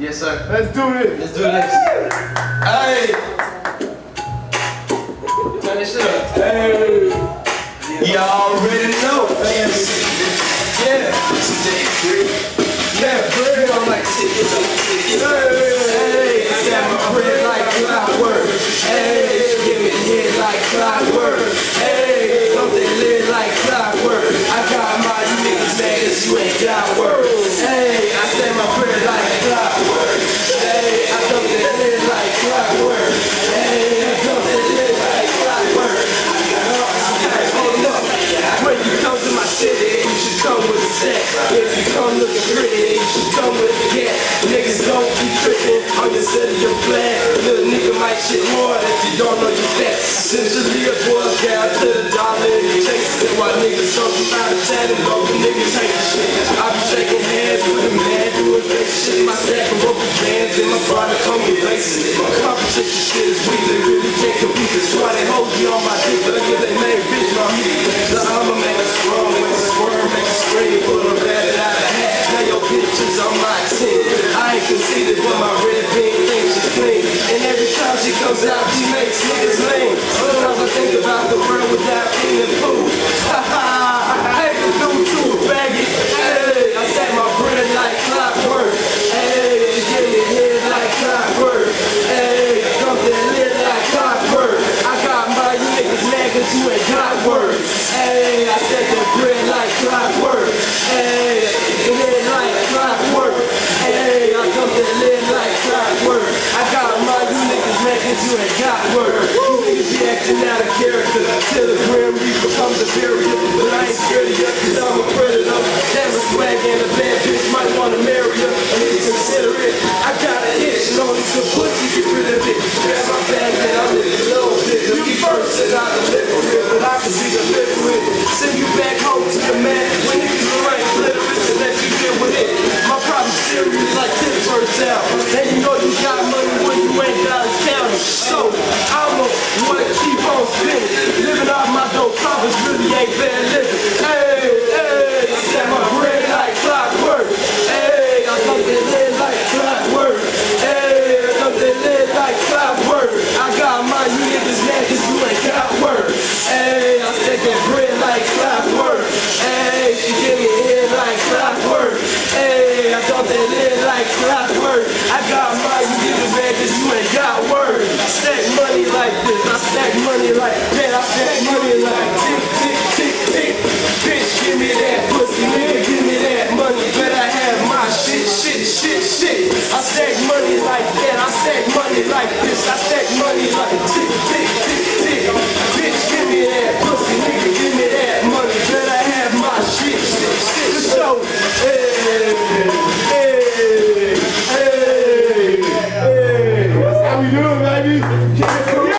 Yes, sir. Let's do this. Let's do this. Hey! Turn this shit up. Hey! Y'all already know. Yeah. Yeah, bread on like hey, I got my bread like clockwork. Hey, give me head like clockwork. Hey, something lit like clockwork. I got my niggas mad cause you ain't got work. Hey, I said my bread like clockwork. Hey, I something lit like clockwork. Hey, I something lit like clockwork. Hold up, when you come to my city, you should come with a set. If you come looking pretty, you should come with a cat. Niggas don't be tripping on your set of your flag. Little nigga might shit more if you don't know your facts. Essentially a boy down to the dollar in the chases. And while niggas talking about the chat and broken niggas hate the shit. I be shaking hands with a man doing fake shit. My stack of rubber bands and my product come with laces. My competition shit is weak, they really can't compete. That's why they hold you on my dick, but I get they made bitch my meat. The I'ma make a strong, make a squirm, make a scream, put a rabbit out of hat. Now your bitches on my team. I ain't conceited, but my red bean thinks she's clean. And every time she comes out, she makes niggas lame. Sometimes I think about the world without Keenan Pooh. Ha ha, hey, do to a faggot. Hey, I stack my bread like clockwork. Hey, she give me head like clockwork. Hey, something lit like clockwork. I got my niggas mad cause you ain't got work. Hey, I stack that bread like clockwork. Hey, lit like clockwork. Hey, I something lit like clockwork. I got my niggas mad cause you ain't got work. You niggas be acting out of character till the Grim Reaper comes a barrier. But I ain't scared of you cause I'm a predator. Damn a swag and a bad bitch might wanna marry her. And if you consider it, I got a itch and only some pussy get rid of it. Grab my bag and I'm in a little bit. You be first and I deliver it, but I can see the live with it. Send you back home to the man when niggas are right clitoris and let you deal with it. My problem's serious like this first out. And you know you got money when you ain't got a county. So I'ma wanna keep on spinning. Living off my dope covers really ain't bad living. Hey, hey, I set my bread like clockwork. Hey, I something lit like clockwork. Hey, I something lit like clockwork. I got my niggas mad cause you ain't got work. Hey, I set that bread like clockwork. Hey, she give me head like clockwork. Hey, I something lit like clockwork. I got my niggas mad cause you ain't got work. I stack money like this, I stack money like that, I stack money like tick, tick, tick, tick. Bitch, give me that pussy, nigga, give me that money. Bet I have my shit, shit, shit, shit. I stack money like that, I stack money like this, I stack money